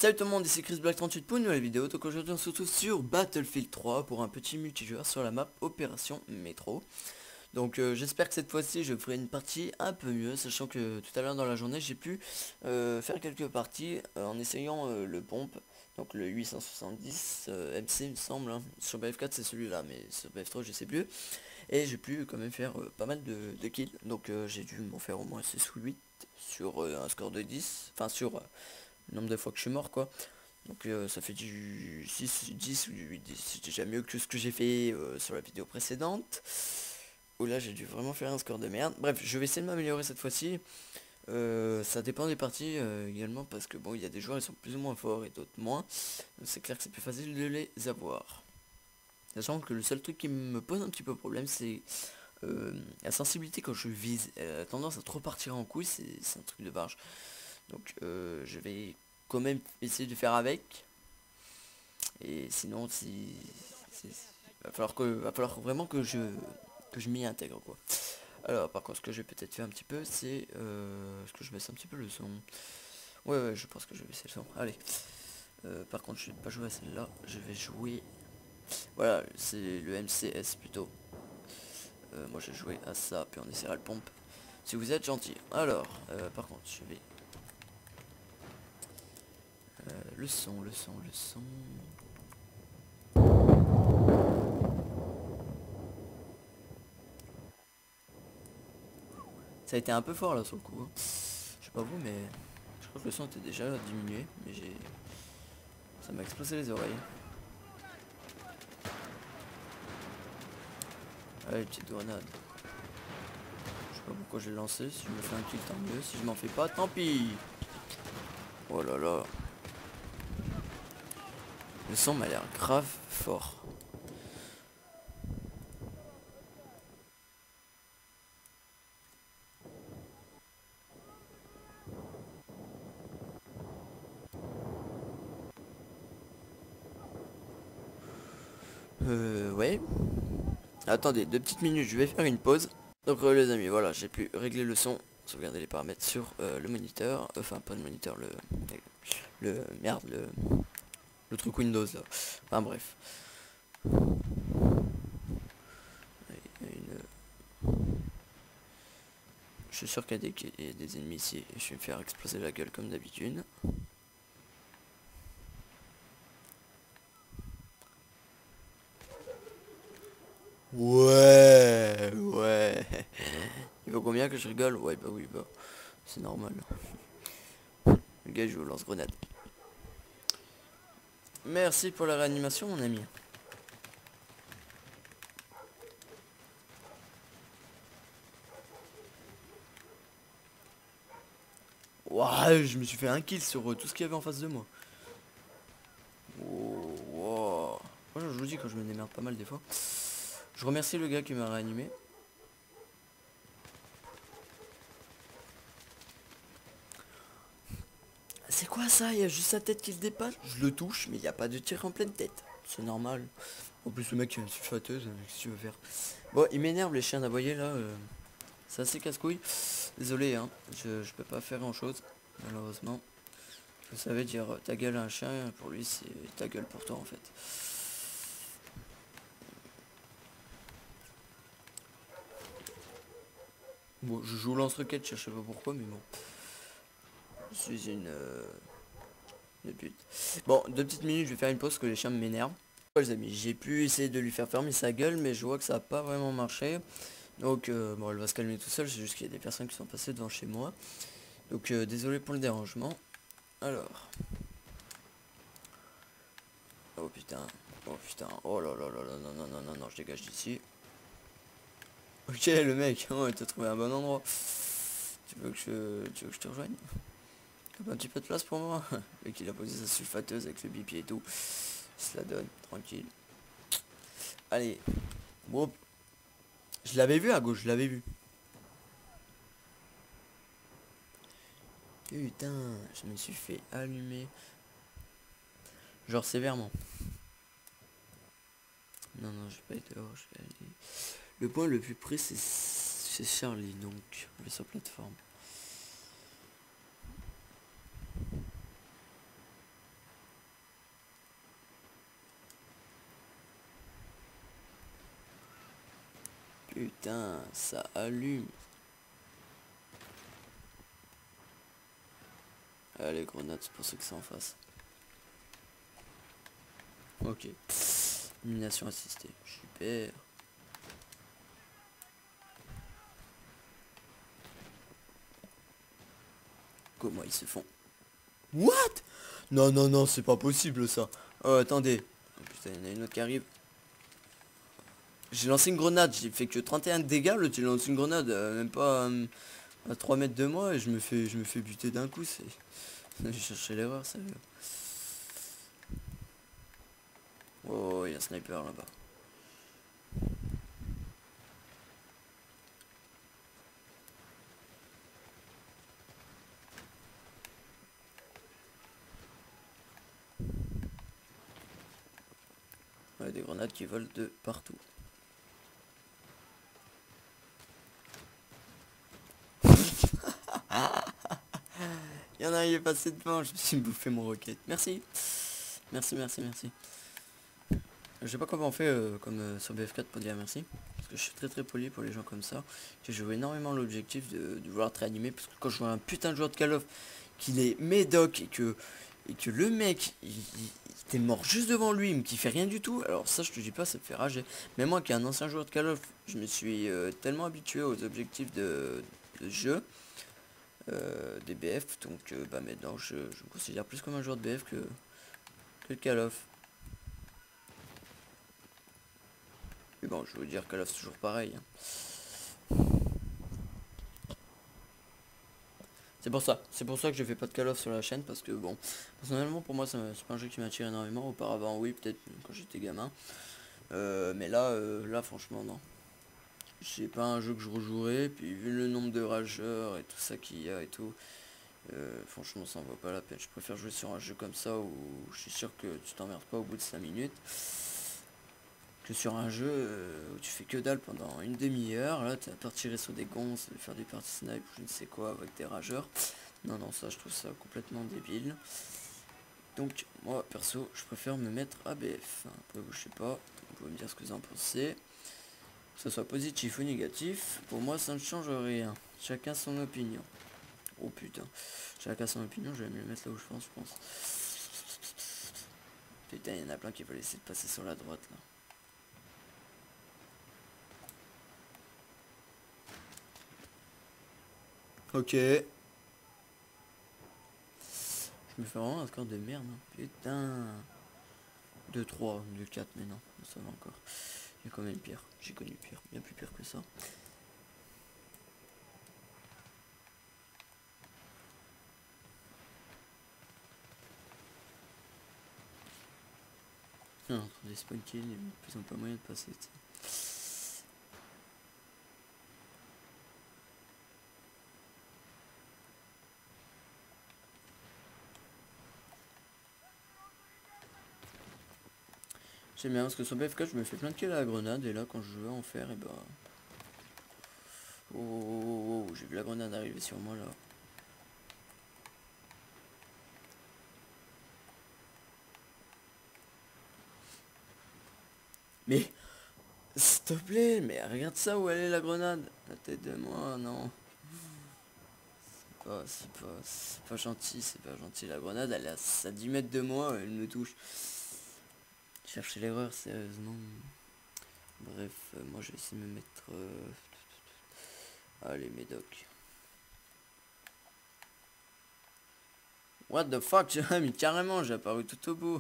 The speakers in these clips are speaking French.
Salut tout le monde, ici Chris Black 38 pour une nouvelle vidéo. Donc aujourd'hui on se retrouve sur Battlefield 3 pour un petit multijoueur sur la map Opération Métro. Donc j'espère que cette fois-ci je ferai une partie un peu mieux, sachant que tout à l'heure dans la journée j'ai pu faire quelques parties en essayant le pompe. Donc le 870 MC il me semble, hein. Sur BF4 c'est celui-là, mais sur BF3 je sais plus. Et j'ai pu quand même faire pas mal de kills. Donc j'ai dû m'en faire au moins 6 ou 8 sur un score de 10. Enfin sur le nombre de fois que je suis mort quoi. Donc ça fait du 6, 10 ou du 8, 10. C'est déjà mieux que ce que j'ai fait sur la vidéo précédente. Où là j'ai dû vraiment faire un score de merde. Bref, je vais essayer de m'améliorer cette fois-ci. Ça dépend des parties également parce que bon, il y a des joueurs qui sont plus ou moins forts et d'autres moins. C'est clair que c'est plus facile de les avoir. Sachant que le seul truc qui me pose un petit peu problème, c'est la sensibilité quand je vise. Elle a tendance à trop partir en couille, c'est un truc de barge. Donc je vais quand même essayer de faire avec. Et sinon, va falloir vraiment que je m'y intègre quoi. Alors par contre, ce que je vais peut-être faire un petit peu, c'est est-ce que je baisse un petit peu le son. Ouais, je pense que je vais baisser le son. Allez. Par contre, je vais pas jouer à celle-là. Je vais jouer. Voilà, c'est le MCS plutôt. Moi, j'ai joué à ça, puis on essaiera le pompe. Si vous êtes gentil. Alors, par contre, je vais le son. Ça a été un peu fort là sur le coup, hein. Je sais pas vous, mais je crois que le son était déjà diminué, mais ça m'a explosé les oreilles. Allez, petite grenade. Je sais pas pourquoi j'ai lancé. Si je me fais un kill, tant mieux. Si je m'en fais pas, tant pis. Oh là là. Le son m'a l'air grave fort. Ouais. Attendez, 2 petites minutes, je vais faire une pause. Donc les amis, voilà, j'ai pu régler le son, sauvegarder les paramètres sur le moniteur, enfin pas le moniteur, merde, le truc Windows là. Enfin bref. Je suis sûr qu'il y a des ennemis ici et je vais me faire exploser la gueule comme d'habitude. Ouais. Il vaut combien que je rigole? Ouais, bah oui, bah c'est normal. Le gars joue au lance-grenade. Merci pour la réanimation mon ami. Ouah, je me suis fait un kill sur tout ce qu'il y avait en face de moi. Oh, wow. Moi je vous dis quand je me démerde pas mal des fois. Je remercie le gars qui m'a réanimé. C'est quoi ça? Il y a juste sa tête qui se dépasse. Je le touche, mais il n'y a pas de tir en pleine tête. C'est normal. En plus le mec il a une sulfateuse, qu'est-ce que tu veux faire? Bon, il m'énerve les chiens d'aboyer là. C'est assez casse-couille. Désolé, hein. Je peux pas faire grand chose, malheureusement. Vous savez dire ta gueule à un chien, pour lui c'est ta gueule pour toi en fait. Bon, je joue lance-roquette, je sais pas pourquoi, mais bon. Je suis une pute. Bon, 2 petites minutes, je vais faire une pause parce que les chiens m'énervent. Les amis, j'ai pu essayer de lui faire fermer sa gueule, mais je vois que ça a pas vraiment marché. Donc, bon, elle va se calmer tout seul, c'est juste qu'il y a des personnes qui sont passées devant chez moi. Donc, désolé pour le dérangement. Alors. Oh putain, oh là là là là, non, je dégage d'ici. Ok, le mec, oh, t'as trouvé un bon endroit. Tu veux que je te rejoigne? T'as un petit peu de place pour moi? Le mec, il a posé sa sulfateuse avec le bipied et tout. Il se la donne, tranquille. Allez. Bon. Je l'avais vu à gauche, je l'avais vu. Putain, je me suis fait allumer. Genre sévèrement. Non, je vais pas être dehors, je vais aller. Le point le plus près, c'est Charlie, donc. On est sur plateforme. putain, ça allume. Ah, les grenades, c'est pour ceux que c'est en face. Ok. Illumination assistée. Super. Comment ils se font? What? Non, non, non, c'est pas possible ça. Oh, attendez. Oh, putain, il y en a une autre qui arrive. J'ai lancé une grenade, j'ai fait que 31 dégâts, l'autre il lance une grenade, même pas à 3 mètres de moi et je me fais buter d'un coup, c'est... J'ai cherché l'erreur, sérieux. Oh, il y a un sniper là-bas. Ouais, des grenades qui volent de partout. Il y en a un, il est passé devant, je me suis bouffé mon roquette. Merci. Merci, merci, merci. Je sais pas comment on fait comme sur BF4 pour dire merci. Parce que je suis très très poli pour les gens comme ça. J'ai joué énormément l'objectif de vouloir te réanimer. Parce que quand je vois un putain de joueur de Call of qu'il est médoc et que le mec il était mort juste devant lui mais qui fait rien du tout. Alors ça je te dis pas, ça me fait rager. Mais moi qui est un ancien joueur de Call of, je me suis tellement habitué aux objectifs de jeu. Des BF. Donc bah maintenant je me considère plus comme un joueur de BF que le Call of. Mais bon, je veux dire Call of c'est toujours pareil. Hein. C'est pour ça que je fais pas de Call of sur la chaîne parce que bon, personnellement pour moi c'est pas un jeu qui m'attire énormément. Auparavant oui, peut-être quand j'étais gamin. Mais là, là franchement non. C'est pas un jeu que je rejouerai. Puis vu le nombre de rageurs et tout ça qu'il y a et tout, franchement ça en vaut pas la peine. Je préfère jouer sur un jeu comme ça où je suis sûr que tu t'emmerdes pas au bout de 5 minutes. Que sur un jeu où tu fais que dalle pendant une demi-heure, là tu vas partir sur des gonzes, faire des parties snipe ou je ne sais quoi avec des rageurs. Non non, ça je trouve ça complètement débile. Donc moi perso je préfère me mettre ABF. Après vous je sais pas, vous pouvez me dire ce que vous en pensez. Que ce soit positif ou négatif, pour moi ça ne change rien. Chacun son opinion. Oh putain, chacun son opinion, je vais me le mettre là où je pense. Putain, il y en a plein qui veulent essayer de passer sur la droite là. Ok. Je me fais vraiment un score de merde. Hein. Putain. 2-3, 2-4, mais non, ça va encore. Il y a quand même pire. J'ai connu pire. Bien plus pire que ça. Non, entre des spawn kills, ils ont pas moyen de passer. T'sais. J'aime bien parce que sur BFK je me fais plein de kills à la grenade et là quand je veux en faire et bah... Oh, oh, oh, oh, j'ai vu la grenade arriver sur moi là. Mais... S'il te plaît, mais regarde ça où elle est la grenade. La tête de moi, non. C'est pas gentil, c'est pas gentil. La grenade elle est à 10 mètres de moi, elle me touche. Chercher l'erreur, sérieusement. Bref, moi je vais essayer de me mettre... Allez, médoc. What the fuck, mais carrément, j'ai apparu tout au bout.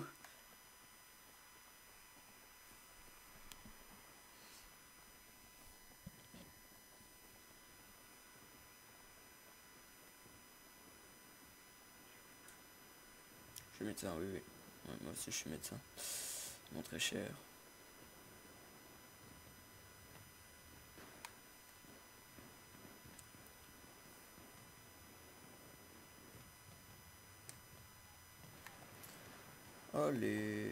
Je suis médecin, oui, oui. Ouais, moi aussi je suis médecin. Mon très cher. Allez.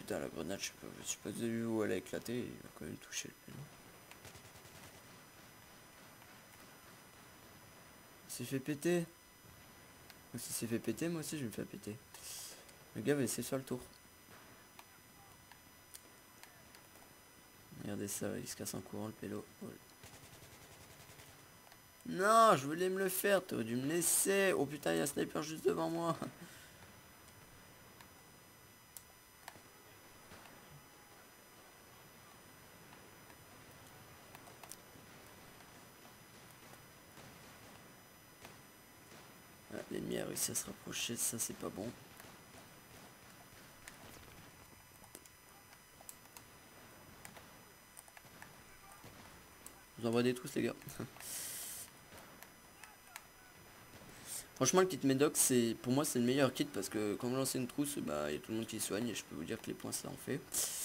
putain, la grenade, je sais pas où elle a éclaté, il va quand même toucher le péno. Il s'est fait péter. S'il s'est fait péter, moi aussi je me fais péter. Le gars va essayer de faire le tour. Regardez ça, il se casse en courant le pélo. Oh. Non, je voulais me le faire, t'aurais dû me laisser. Oh putain, il y a un sniper juste devant moi. Ah, l'ennemi a réussi à se rapprocher, ça c'est pas bon. Je vous envoie des trousses les gars. Franchement le kit médoc c'est pour moi c'est le meilleur kit parce que quand vous lancez une trousse bah il y a tout le monde qui soigne et je peux vous dire que les points ça en fait.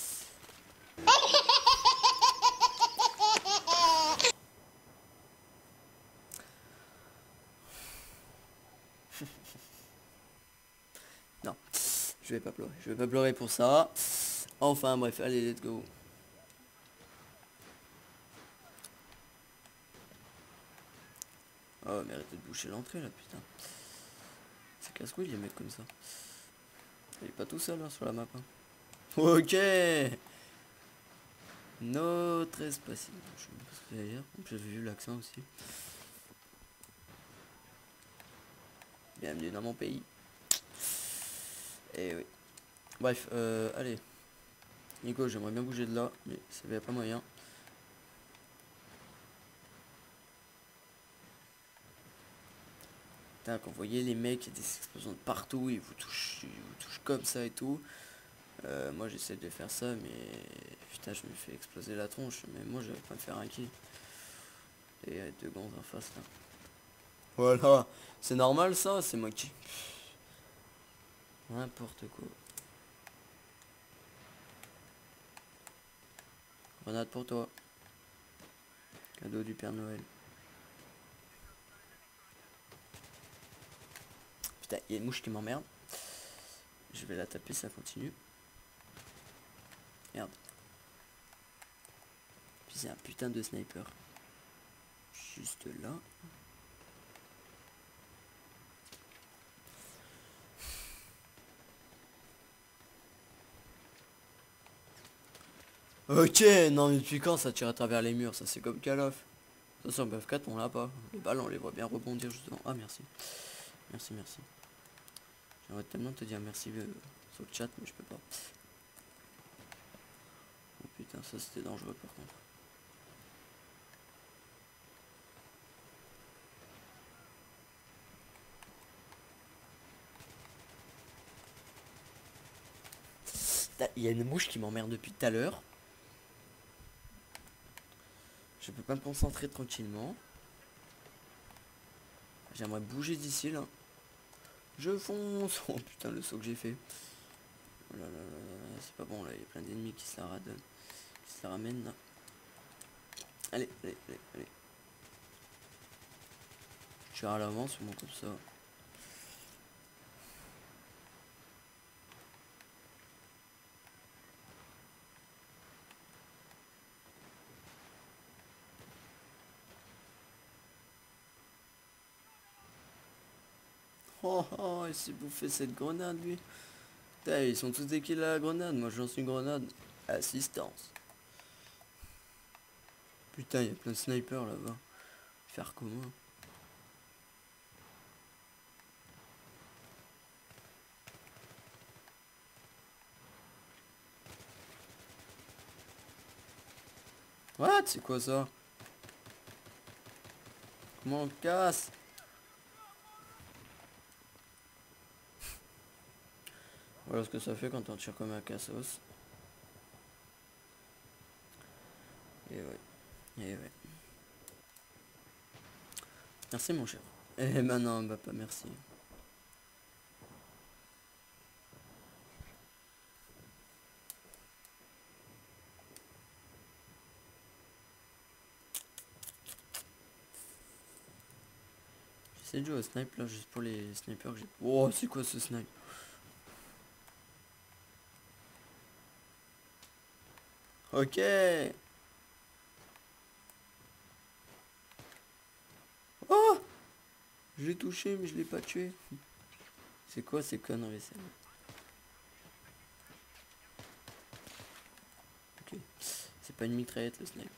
Non, je vais pas pleurer pour ça. Enfin bref, allez let's go. Oh mais arrêtez de boucher l'entrée là putain. C'est casse-couille les mecs comme ça. Il est pas tout seul hein, sur la map hein. Ok. Notre espace. Je sais pas ce que j'allais dire. J'avais vu l'accent aussi. Bienvenue dans mon pays. Et oui. Bref, allez. Nico, j'aimerais bien bouger de là, mais ça n'y a pas moyen. Putain, quand vous voyez les mecs, il y a des explosions de partout, ils vous touchent comme ça et tout. Moi j'essaie de faire ça, mais putain, je me fais exploser la tronche. Mais moi j'avais pas me faire un kill. Et deux gants en face là. Voilà, c'est normal ça, c'est moi qui. N'importe quoi. Grenade pour toi. Cadeau du Père Noël. Putain, il y a une mouche qui m'emmerde. Je vais la taper, ça continue. Merde. Puis c'est un putain de sniper. Juste là. Ok, non mais depuis quand ça tire à travers les murs? Ça c'est comme Call of. Ça sur BF4 on l'a pas. Les balles on les voit bien rebondir justement. Ah merci. Merci, merci. J'aimerais tellement te dire merci sur le chat mais je peux pas. Oh putain ça c'était dangereux par contre. Il y a une mouche qui m'emmerde depuis tout à l'heure. Je peux pas me concentrer tranquillement. J'aimerais bouger d'ici là. Je fonce. Oh putain le saut que j'ai fait. Oh là là là, c'est pas bon là, il y a plein d'ennemis qui se la radonnent. Qui se la ramènent là. Allez, allez, allez, allez. Je tire à l'avance, moi comme ça. Oh, oh, il s'est bouffé cette grenade, lui. Putain, ils sont tous déquillés à la grenade. Moi, je lance une grenade. Assistance. Putain, il y a plein de snipers là-bas. Faire comment? What? C'est quoi ça? Comment on casse? Voilà ce que ça fait quand on tire comme un cassos. Et ouais. Et ouais. Merci mon cher. Eh ben non, bah pas merci. J'essaie de jouer au snipe là juste pour les snipers que j'ai. Oh c'est quoi ce snipe? Ok. Oh, je l'ai touché mais je l'ai pas tué. C'est quoi ces conneries ça? Ok. C'est pas une mitraillette le sniper.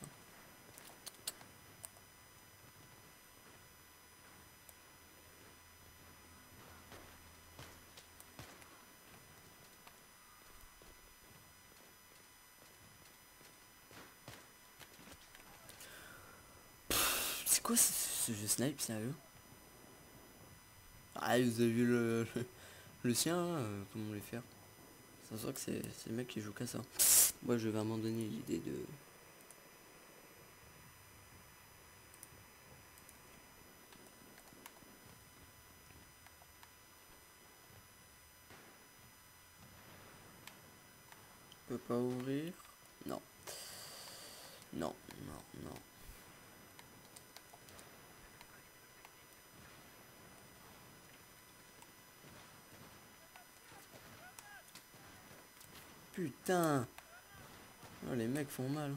C'est quoi ce jeu snipe sérieux? Ah vous avez vu le sien comment les faire? Ça se voit que c'est le mec qui joue qu'à ça. Moi je vais à un moment donné l'idée de... Je peux pas ouvrir. Non. Non, non, non. Putain. Oh, les mecs font mal.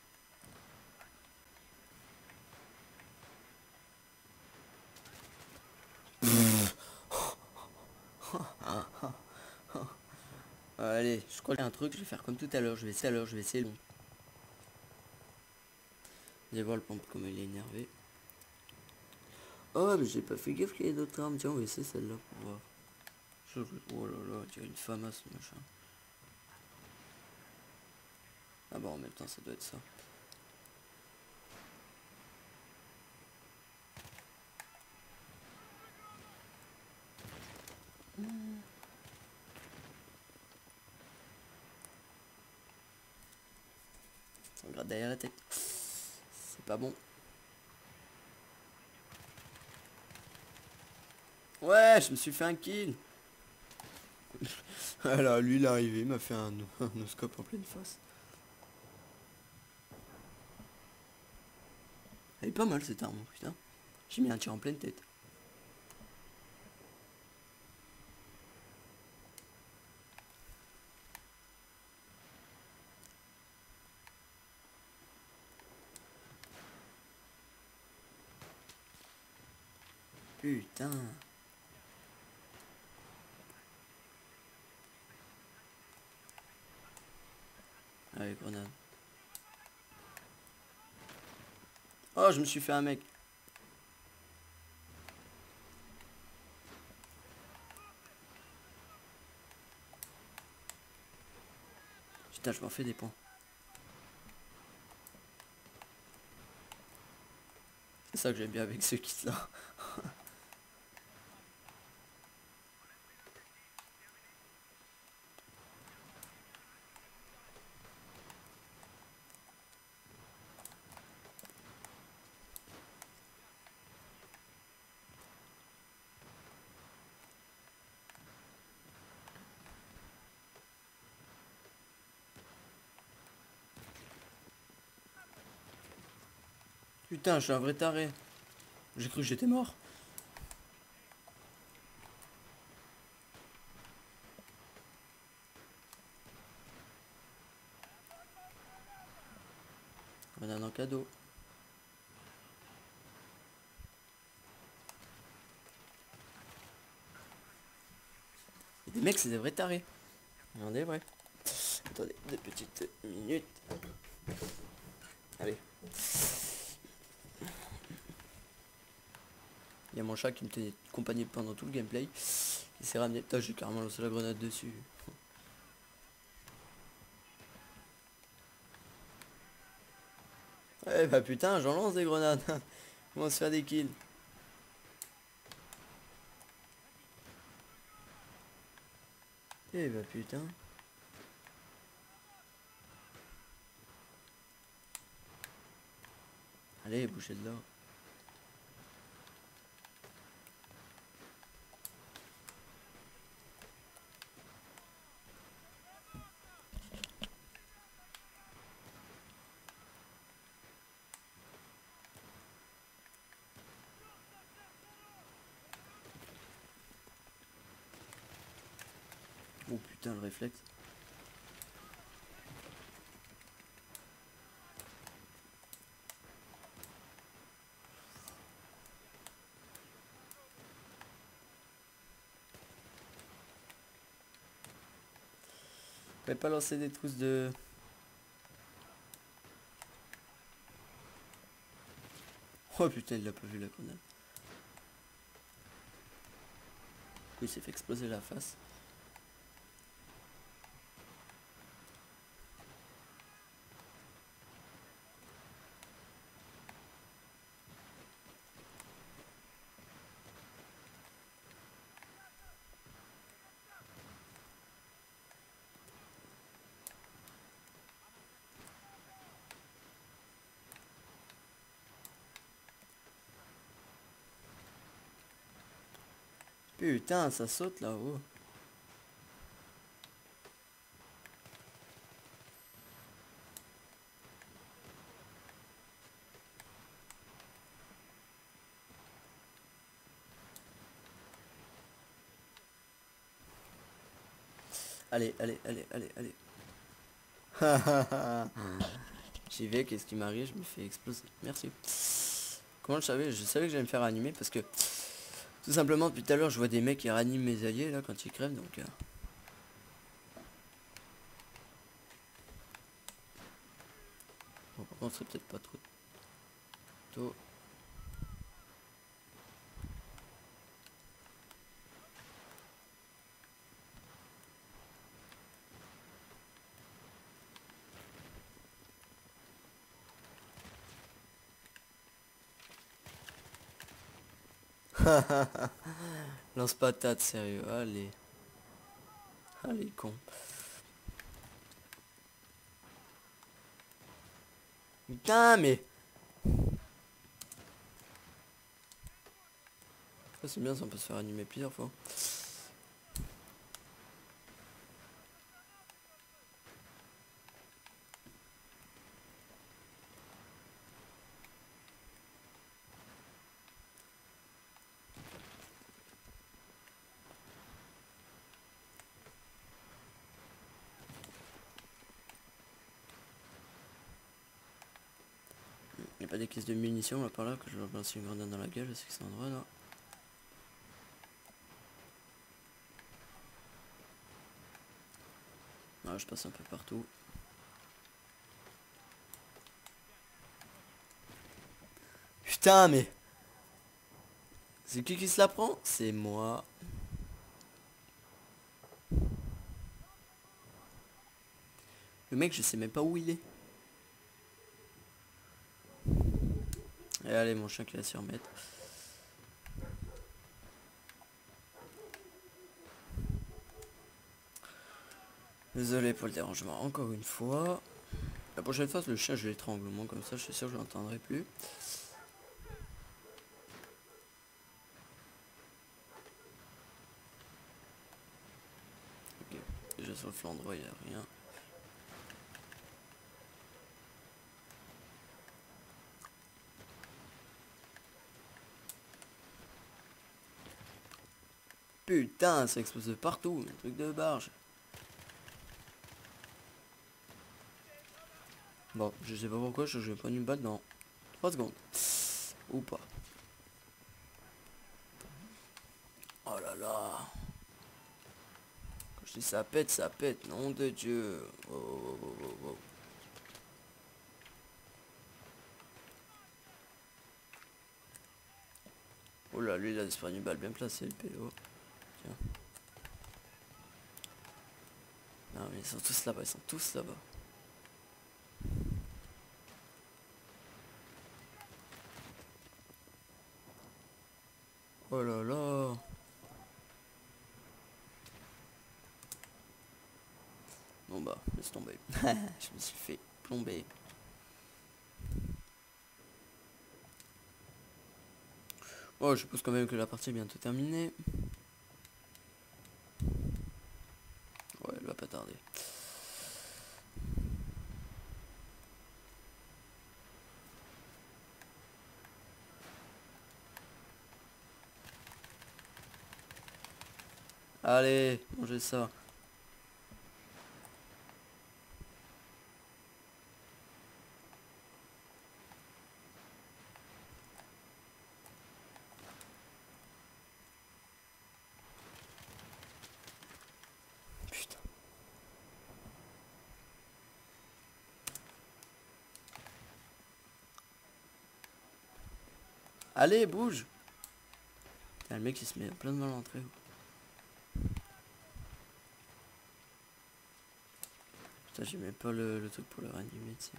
Allez, je crois qu'il y a un truc, je vais faire comme tout à l'heure, je vais essayer long. Vous allez voir le pompe comme il est énervé. Oh mais j'ai pas fait gaffe qu'il y ait d'autres armes, tiens on va essayer celle-là pour voir. Oh là là, tu as une femme à ce machin. Ah bon en même temps ça doit être ça. Ça me gratte derrière la tête. C'est pas bon. Ouais, je me suis fait un kill. Alors lui il est arrivé, il m'a fait un no-scope en pleine face. Elle est pas mal cette arme, putain. J'ai mis un tir en pleine tête. Putain. Allez, grenade. Oh, je me suis fait un mec. Putain, je m'en fais des points. C'est ça que j'aime bien avec ce kit là. Putain, je suis un vrai taré. J'ai cru que j'étais mort. Grenade en cadeau. Et des mecs, c'est des vrais tarés. Non, des vrais. Attendez, 2 petites minutes. Allez. Il y a mon chat qui me tenait compagnie pendant tout le gameplay. Il s'est ramené. Putain, j'ai carrément lancé la grenade dessus. Ouais, bah putain, j'en lance des grenades. Comment se faire des kills? Eh bah putain. Allez, bouchez de là. Oh putain, le réflexe. fallait pas lancer des trousses de... Oh putain, il l'a pas vu la grenade. Il s'est fait exploser la face. Putain, ça saute là-haut. Allez, allez, allez, allez, allez. J'y vais, qu'est-ce qui m'arrive? Je me fais exploser. Merci. Comment je savais? Je savais que j'allais me faire animer parce que tout simplement depuis tout à l'heure je vois des mecs qui raniment mes alliés là quand ils crèvent donc Bon, par contre c'est peut-être pas trop tôt. Lance patate, sérieux, allez. Allez, con. Putain, mais... Ça c'est bien, ça on peut se faire animer plusieurs fois. Il n'y a pas des caisses de munitions là par là que je vais lancer une grenade dans la gueule, c'est que c'est un endroit là. Ah, je passe un peu partout. Putain mais... C'est qui se la prend? C'est moi. Le mec je sais même pas où il est. Et allez mon chien qui va s'y remettre. Désolé pour le dérangement encore une fois. La prochaine fois le chien je l'étrangle au moins comme ça je suis sûr que je l'entendrai plus. Ok, déjà sur le flanc droit il n'y a rien. Putain ça explose de partout, un truc de barge. Bon, je sais pas pourquoi je vais prendre une balle dans 3 secondes. Ou pas. Oh là là. Quand je dis ça pète, nom de Dieu. Oh, oh, oh, oh, oh. Oh là, lui il a disparu une balle bien placée le PO. Tiens. Non mais ils sont tous là-bas, ils sont tous là-bas. Oh là là. Bon bah, laisse tomber. Je me suis fait plomber. Oh, je suppose quand même que la partie est bientôt terminée. Ouais, elle va pas tarder. Allez, mangez ça. Putain. Allez, bouge. Putain, le mec il se met plein de mal à l'entrée. Putain, j'ai même pas le truc pour le réanimer, tu sais.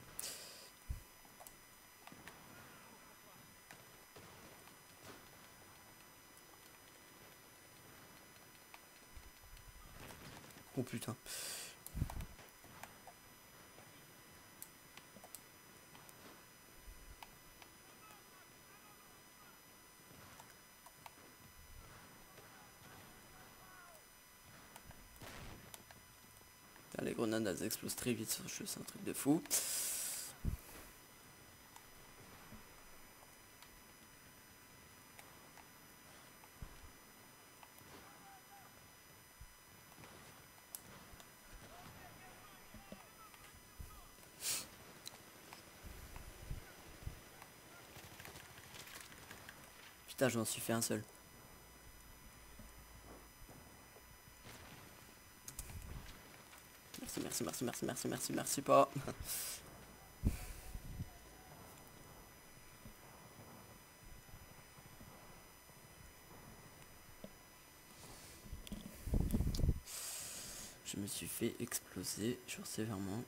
Oh putain. Putain, les grenades elles explosent très vite sur le jeu, c'est un truc de fou. Putain, j'en suis fait un seul. Merci pas. Je me suis fait exploser genre sévèrement.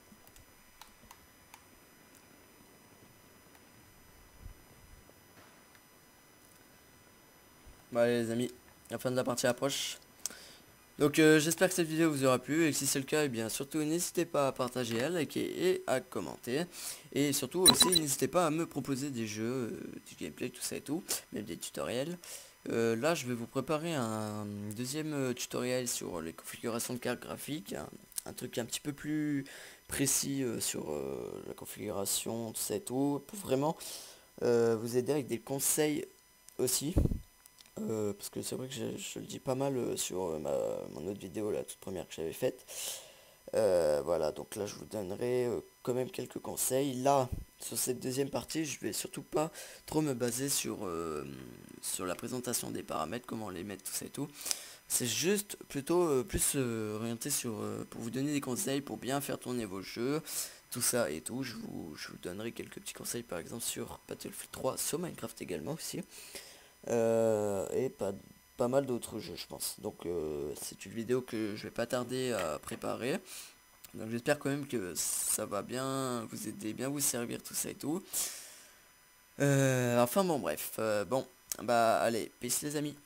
Bon allez les amis, la fin de la partie approche. Donc j'espère que cette vidéo vous aura plu et que si c'est le cas, et bien surtout n'hésitez pas à partager, à liker et à commenter. Et surtout aussi n'hésitez pas à me proposer des jeux, du gameplay, tout ça et tout, même des tutoriels. Là je vais vous préparer un deuxième tutoriel sur les configurations de cartes graphiques, un truc un petit peu plus précis sur la configuration, tout ça et tout, pour vraiment vous aider avec des conseils aussi. Parce que c'est vrai que je le dis pas mal sur mon autre vidéo, la toute première que j'avais faite. Voilà, donc là je vous donnerai quand même quelques conseils. Là, sur cette deuxième partie, je vais surtout pas trop me baser sur la présentation des paramètres, comment les mettre, tout ça et tout. C'est juste plutôt plus orienté sur pour vous donner des conseils pour bien faire tourner vos jeux, tout ça et tout. Je vous donnerai quelques petits conseils par exemple sur Battlefield 3, sur Minecraft également aussi. Et pas mal d'autres jeux je pense. Donc c'est une vidéo que je vais pas tarder à préparer. Donc j'espère quand même que ça va bien vous aider, bien vous servir tout ça et tout. Enfin bon bref, bon bah allez, peace les amis.